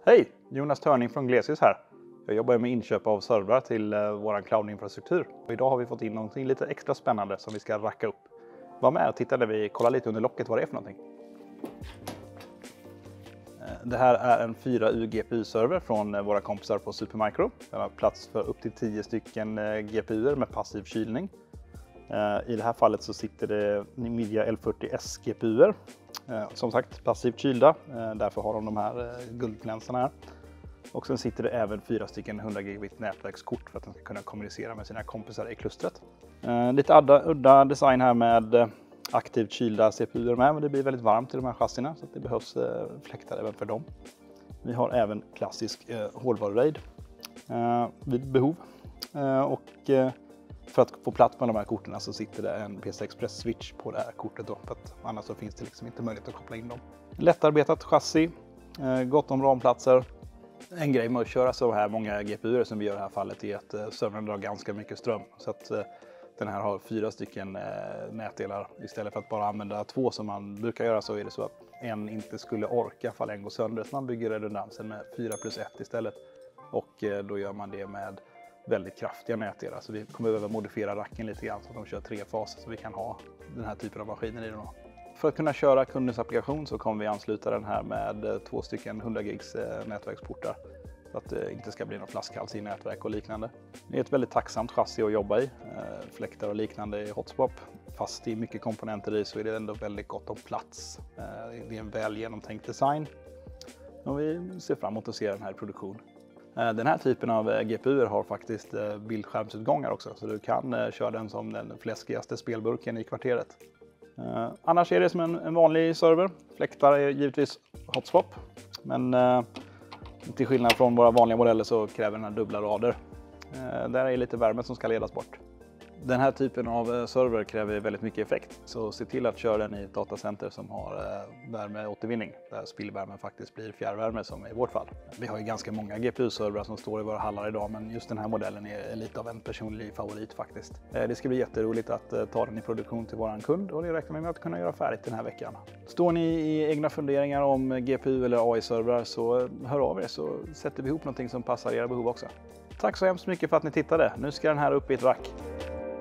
Hej! Jonas från Glesius här. Jag jobbar med inköp av servrar till vår cloudinfrastruktur. Och idag har vi fått in någonting lite extra spännande som vi ska racka upp. Var med och titta där vi kollar lite under locket vad det är för någonting. Det här är en 4U GPU-server från våra kompisar på Supermicro. Den har plats för upp till 10 stycken GPUer med passiv kylning. I det här fallet så sitter det Nvidia L40S GPUer. Som sagt passivt kylda, därför har de här guldglänsarna här. Och sen sitter det även 4 stycken 100 gigabit nätverkskort för att de ska kunna kommunicera med sina kompisar i klustret. Lite udda design här med aktivt kylda CPUer med, men det blir väldigt varmt i de här chassierna så att det behövs fläktar även för dem. Vi har även klassisk hårdvaru-RAID vid behov. För att få plats med de här korten så sitter det en PCI Express switch på det här kortet då, för att annars så finns det liksom inte möjlighet att koppla in dem. Lättarbetat chassi, gott om ramplatser. En grej med att köra så här många GPUer som vi gör i det här fallet är att servern drar ganska mycket ström. Så att den här har 4 stycken nätdelar istället för att bara använda 2 som man brukar göra, så är det så att en inte skulle orka fall en går sönder. Så man bygger redundansen med 4+1 istället och då gör man det med väldigt kraftiga nätdelar. Så vi kommer behöva modifiera racken lite grann så att de kör 3-fas så vi kan ha den här typen av maskiner i den. För att kunna köra kundens applikation så kommer vi ansluta den här med 2 stycken 100 gigs nätverksportar. Så att det inte ska bli någon flaskhals i nätverk och liknande. Det är ett väldigt tacksamt chassi att jobba i. Fläktar och liknande i hotspot. Fast det är mycket komponenter i så är det ändå väldigt gott om plats. Det är en väl genomtänkt design. Och vi ser fram emot att se den här i produktion. Den här typen av GPUer har faktiskt bildskärmsutgångar också, så du kan köra den som den fläskigaste spelburken i kvarteret. Annars är det som en vanlig server. Fläktar är givetvis hotspot, men till skillnad från våra vanliga modeller så kräver den här dubbla rader. Där är lite värme som ska ledas bort. Den här typen av server kräver väldigt mycket effekt, så se till att köra den i ett datacenter som har värmeåtervinning, där spillvärmen faktiskt blir fjärrvärme som i vårt fall. Vi har ju ganska många GPU-servrar som står i våra hallar idag, men just den här modellen är lite av en personlig favorit faktiskt. Det ska bli jätteroligt att ta den i produktion till våran kund och det räknar vi med att kunna göra färdigt den här veckan. Står ni i egna funderingar om GPU eller AI-servrar så hör av er så sätter vi ihop någonting som passar era behov också. Tack så hemskt mycket för att ni tittade. Nu ska den här upp i ett rack.